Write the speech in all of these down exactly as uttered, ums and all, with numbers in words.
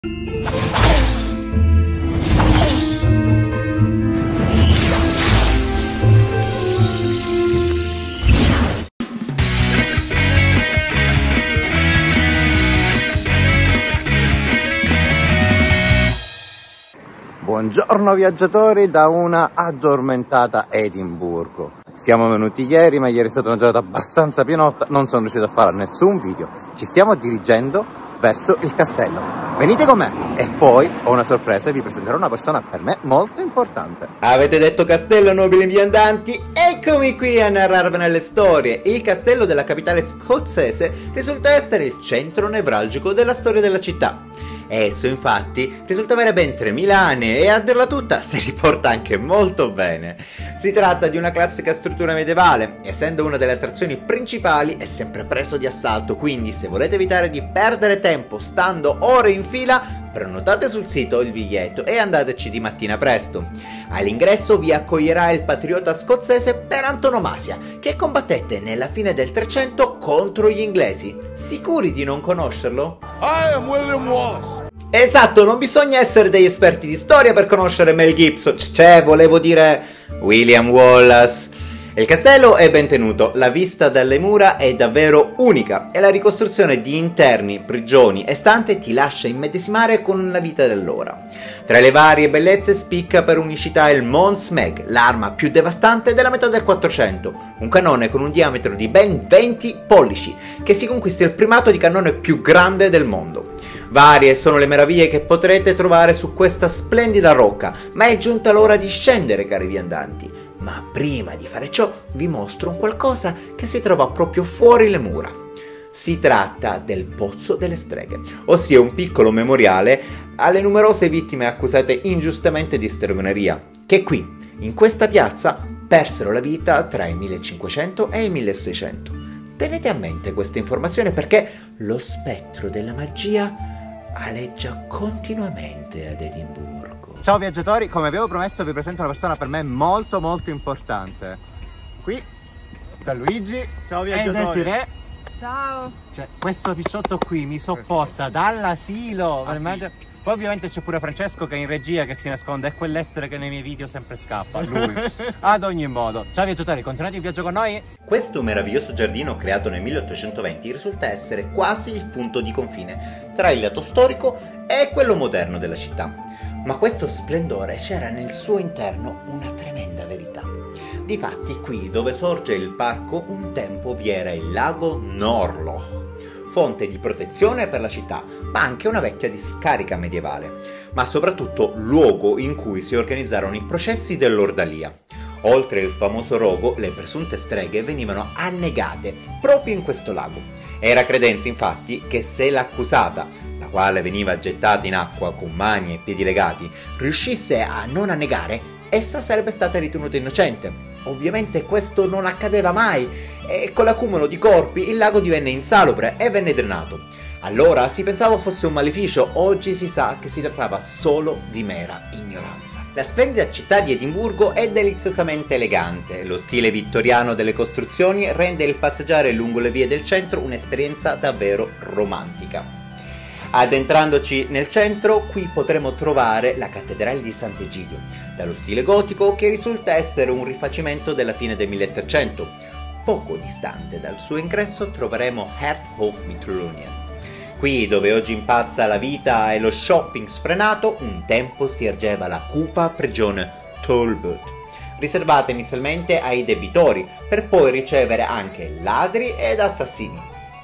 Buongiorno viaggiatori da una addormentata Edimburgo. Siamo venuti ieri, ma ieri è stata una giornata abbastanza pienotta, non sono riuscito a fare nessun video. Ci stiamo dirigendo verso il castello. Venite con me e poi ho una sorpresa e vi presenterò una persona per me molto importante. Avete detto castello, nobili viandanti? Eccomi qui a narrarvene le storie. Il castello della capitale scozzese risulta essere il centro nevralgico della storia della città. Esso infatti risulta avere ben tremila anni e a dirla tutta si riporta anche molto bene. Si tratta di una classica struttura medievale, essendo una delle attrazioni principali è sempre preso di assalto, quindi se volete evitare di perdere tempo stando ore in fila, prenotate sul sito il biglietto e andateci di mattina presto. All'ingresso vi accoglierà il patriota scozzese per antonomasia, che combattette nella fine del Trecento contro gli inglesi. Sicuri di non conoscerlo? I am William Wallace. Esatto, non bisogna essere degli esperti di storia per conoscere Mel Gibson, cioè volevo dire William Wallace. Il castello è ben tenuto, la vista dalle mura è davvero unica e la ricostruzione di interni, prigioni e stanze ti lascia immedesimare con la vita dell'ora. Tra le varie bellezze spicca per unicità il Mont Smeg, l'arma più devastante della metà del Quattrocento, un cannone con un diametro di ben venti pollici, che si conquista il primato di cannone più grande del mondo. Varie sono le meraviglie che potrete trovare su questa splendida rocca, ma è giunta l'ora di scendere, cari viandanti. Ma prima di fare ciò vi mostro un qualcosa che si trova proprio fuori le mura. Si tratta del Pozzo delle Streghe, ossia un piccolo memoriale alle numerose vittime accusate ingiustamente di stregoneria, che qui, in questa piazza, persero la vita tra il millecinquecento e il milleseicento. Tenete a mente questa informazione perché lo spettro della magia aleggia continuamente ad Edimburgo. Ciao viaggiatori, come avevo promesso vi presento una persona per me molto molto importante. Qui c'è Luigi. Ciao viaggiatori. E Desiree. Ciao. Cioè, questo picciotto qui mi sopporta dall'asilo. Ah, sì. Poi ovviamente c'è pure Francesco che è in regia, che si nasconde, è quell'essere che nei miei video sempre scappa, lui. Ad ogni modo, ciao viaggiatori, continuate il viaggio con noi? Questo meraviglioso giardino creato nel milleottocentoventi risulta essere quasi il punto di confine tra il lato storico e quello moderno della città. Ma questo splendore c'era nel suo interno una tremenda verità. Difatti qui dove sorge il parco un tempo vi era il lago Norloch, fonte di protezione per la città, ma anche una vecchia discarica medievale, ma soprattutto luogo in cui si organizzarono i processi dell'ordalia. Oltre il famoso rogo, le presunte streghe venivano annegate proprio in questo lago. Era credenza infatti che se l'accusata, la quale veniva gettata in acqua con mani e piedi legati, riuscisse a non annegare, essa sarebbe stata ritenuta innocente. Ovviamente questo non accadeva mai e con l'accumulo di corpi il lago divenne insalubre e venne drenato. Allora si pensava fosse un maleficio, oggi si sa che si trattava solo di mera ignoranza. La splendida città di Edimburgo è deliziosamente elegante, lo stile vittoriano delle costruzioni rende il passeggiare lungo le vie del centro un'esperienza davvero romantica. Addentrandoci nel centro, qui potremo trovare la cattedrale di Sant'Egidio, dallo stile gotico che risulta essere un rifacimento della fine del milletrecento. Poco distante dal suo ingresso troveremo Heart of Midlothian. Qui, dove oggi impazza la vita e lo shopping sfrenato, un tempo si ergeva la cupa prigione Talbot, riservata inizialmente ai debitori, per poi ricevere anche ladri ed assassini.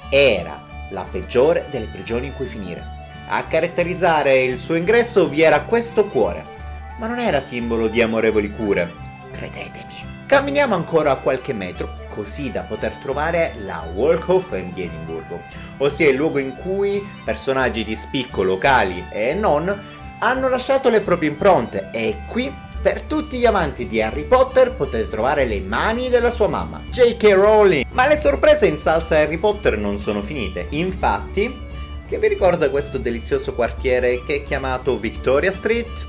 Era la peggiore delle prigioni in cui finire. A caratterizzare il suo ingresso vi era questo cuore, ma non era simbolo di amorevoli cure, credetemi. Camminiamo ancora qualche metro, così da poter trovare la Walk of Fame di Edimburgo, ossia il luogo in cui personaggi di spicco locali e non hanno lasciato le proprie impronte, e qui per tutti gli amanti di Harry Potter potete trovare le mani della sua mamma, J K Rowling. Ma le sorprese in salsa Harry Potter non sono finite, infatti, che vi ricorda questo delizioso quartiere che è chiamato Victoria Street?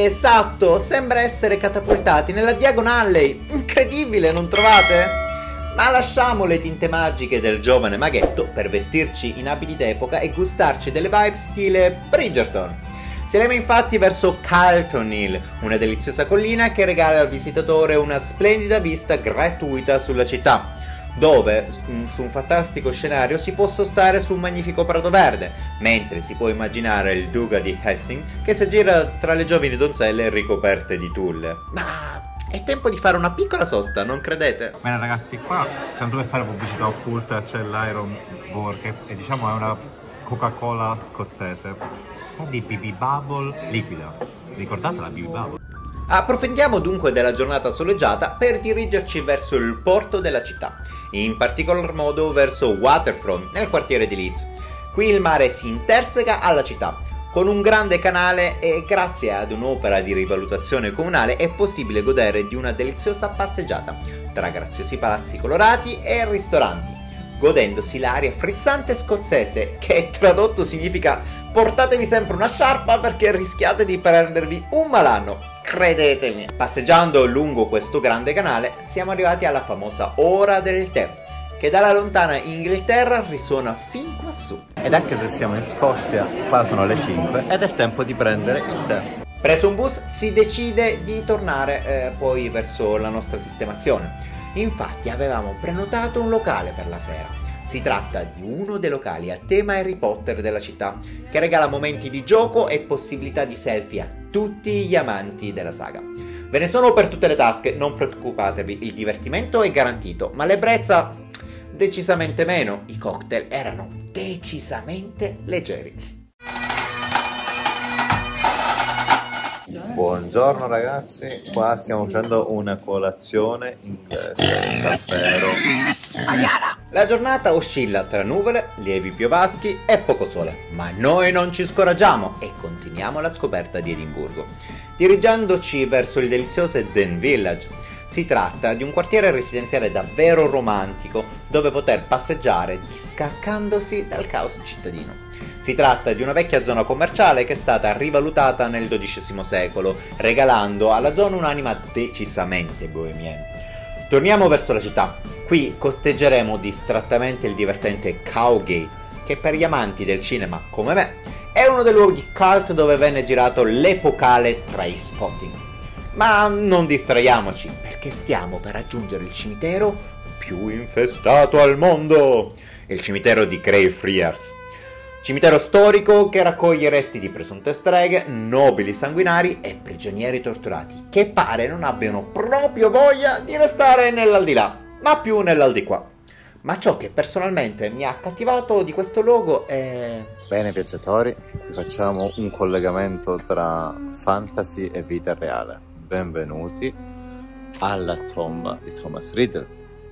Esatto, sembra essere catapultati nella Diagon Alley, incredibile, non trovate? Ma lasciamo le tinte magiche del giovane maghetto per vestirci in abiti d'epoca e gustarci delle vibe stile Bridgerton. Saliamo infatti verso Calton Hill, una deliziosa collina che regala al visitatore una splendida vista gratuita sulla città, dove su un fantastico scenario si può sostare su un magnifico prato verde, mentre si può immaginare il duca di Hastings che si aggira tra le giovani donzelle ricoperte di tulle. Ma è tempo di fare una piccola sosta, non credete? Bene ragazzi, qua tanto per fare pubblicità occulta c'è l'Iron Burger e diciamo è una Coca-Cola scozzese. Sa di B B Bubble liquida. Ricordate la B B Bubble? Approfittiamo dunque della giornata soleggiata per dirigerci verso il porto della città, in particolar modo verso Waterfront, nel quartiere di Leeds. Qui il mare si interseca alla città, con un grande canale e grazie ad un'opera di rivalutazione comunale è possibile godere di una deliziosa passeggiata, tra graziosi palazzi colorati e ristoranti, godendosi l'aria frizzante scozzese, che tradotto significa portatevi sempre una sciarpa perché rischiate di prendervi un malanno. Credetemi. Passeggiando lungo questo grande canale siamo arrivati alla famosa ora del tè, che dalla lontana Inghilterra risuona fin quassù. Ed anche se siamo in Scozia, qua sono le cinque ed è tempo di prendere il tè. Preso un bus si decide di tornare eh, poi verso la nostra sistemazione. Infatti avevamo prenotato un locale per la sera. Si tratta di uno dei locali a tema Harry Potter della città, che regala momenti di gioco e possibilità di selfie a tutti gli amanti della saga. Ve ne sono per tutte le tasche, non preoccupatevi, il divertimento è garantito, ma l'ebbrezza decisamente meno, i cocktail erano decisamente leggeri. Buongiorno ragazzi, qua stiamo facendo una colazione inglese, davvero. La giornata oscilla tra nuvole, lievi piovaschi e poco sole, ma noi non ci scoraggiamo e continuiamo la scoperta di Edimburgo, dirigendoci verso il delizioso Eden Village. Si tratta di un quartiere residenziale davvero romantico, dove poter passeggiare distaccandosi dal caos cittadino. Si tratta di una vecchia zona commerciale che è stata rivalutata nel dodicesimo secolo, regalando alla zona un'anima decisamente bohemienne. Torniamo verso la città. Qui costeggeremo distrattamente il divertente Cowgate, che per gli amanti del cinema come me è uno dei luoghi cult dove venne girato l'epocale Trainspotting. Ma non distraiamoci, perché stiamo per raggiungere il cimitero più infestato al mondo, il cimitero di Greyfriars. Cimitero storico che raccoglie resti di presunte streghe, nobili sanguinari e prigionieri torturati, che pare non abbiano proprio voglia di restare nell'aldilà, ma più nell'aldiquà. Ma ciò che personalmente mi ha accattivato di questo luogo è... Bene viaggiatori, vi facciamo un collegamento tra fantasy e vita reale. Benvenuti alla tomba di Thomas Riddle,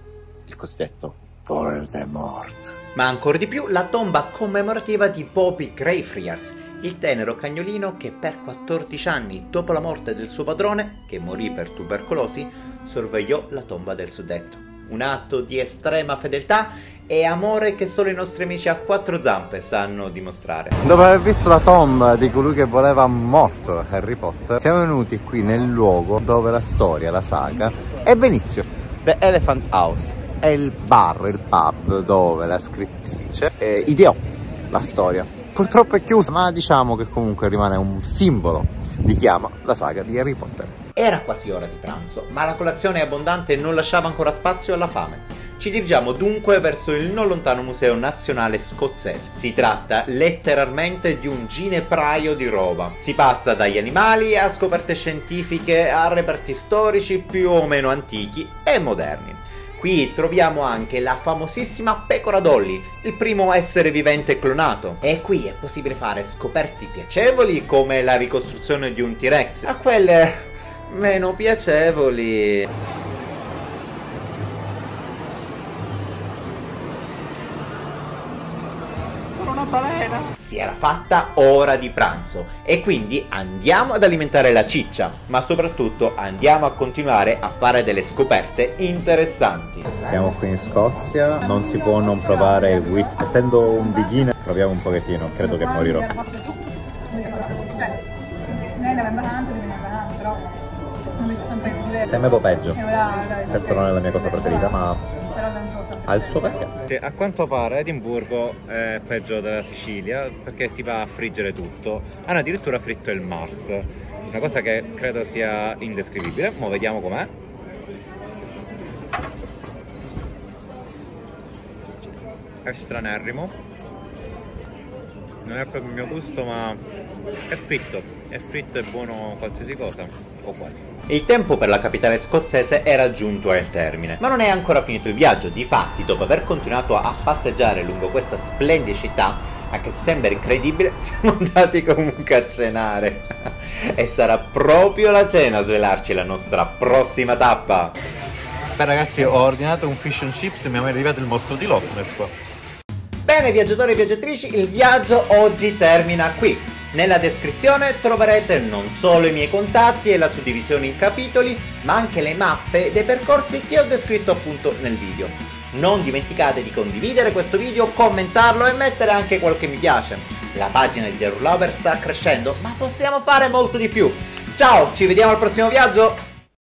il cosiddetto Voldemort. Ma ancora di più la tomba commemorativa di Bobby Greyfriars, il tenero cagnolino che per quattordici anni dopo la morte del suo padrone, che morì per tubercolosi, sorvegliò la tomba del suddetto. Un atto di estrema fedeltà e amore che solo i nostri amici a quattro zampe sanno dimostrare. Dopo aver visto la tomba di colui che voleva morto Harry Potter, siamo venuti qui nel luogo dove la storia, la saga, ebbe inizio. The Elephant House è il bar, il pub dove la scrittrice eh, ideò la storia. Purtroppo è chiusa, ma diciamo che comunque rimane un simbolo di chi ama la saga di Harry Potter. Era quasi ora di pranzo, ma la colazione abbondante non lasciava ancora spazio alla fame. Ci dirigiamo dunque verso il non lontano Museo Nazionale Scozzese. Si tratta letteralmente di un ginepraio di roba. Si passa dagli animali a scoperte scientifiche a reperti storici più o meno antichi e moderni. Qui troviamo anche la famosissima pecora Dolly, il primo essere vivente clonato. E qui è possibile fare scoperte piacevoli come la ricostruzione di un T-Rex, a quelle meno piacevoli. Sono una balena. Si era fatta ora di pranzo e quindi andiamo ad alimentare la ciccia, ma soprattutto andiamo a continuare a fare delle scoperte interessanti. Siamo qui in Scozia, non si può non provare il whisky. Essendo un beginner proviamo un pochettino, credo che morirò. Temevo peggio, certo non è la mia cosa preferita, ma Ha il suo perché? A quanto pare Edimburgo è peggio della Sicilia perché si va a friggere tutto. Hanno addirittura fritto il Mars, una cosa che credo sia indescrivibile. Ma vediamo com'è. È stranerrimo, non è proprio il mio gusto, ma è fritto, è fritto e buono qualsiasi cosa, o quasi. Il tempo per la capitale scozzese era giunto al termine, ma non è ancora finito il viaggio. Difatti, dopo aver continuato a passeggiare lungo questa splendida città, anche se sembra incredibile, siamo andati comunque a cenare. E sarà proprio la cena a svelarci la nostra prossima tappa. Beh ragazzi, ho ordinato un fish and chips e mi è arrivato il mostro di Loch Ness qua. Bene viaggiatori e viaggiatrici, il viaggio oggi termina qui. Nella descrizione troverete non solo i miei contatti e la suddivisione in capitoli, ma anche le mappe dei percorsi che ho descritto appunto nel video. Non dimenticate di condividere questo video, commentarlo e mettere anche qualche mi piace. La pagina di The Rule Lover sta crescendo, ma possiamo fare molto di più. Ciao, ci vediamo al prossimo viaggio!